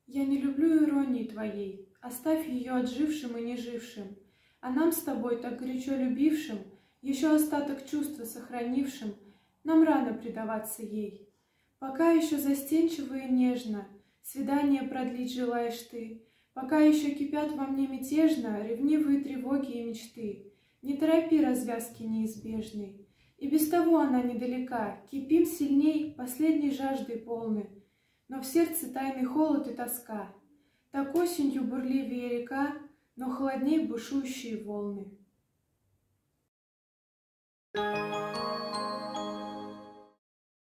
Я не люблю иронии твоей, оставь ее отжившим и нежившим, а нам с тобой, так горячо любившим, еще остаток чувства сохранившим, нам рано предаваться ей. Пока еще застенчиво и нежно свидание продлить желаешь ты, пока еще кипят во мне мятежно ревнивые тревоги и мечты, не торопи развязки неизбежной. И без того она недалека, кипим сильней, последней жаждой полны, но в сердце тайный холод и тоска. Так осенью бурливее река, но холодней бушующие волны.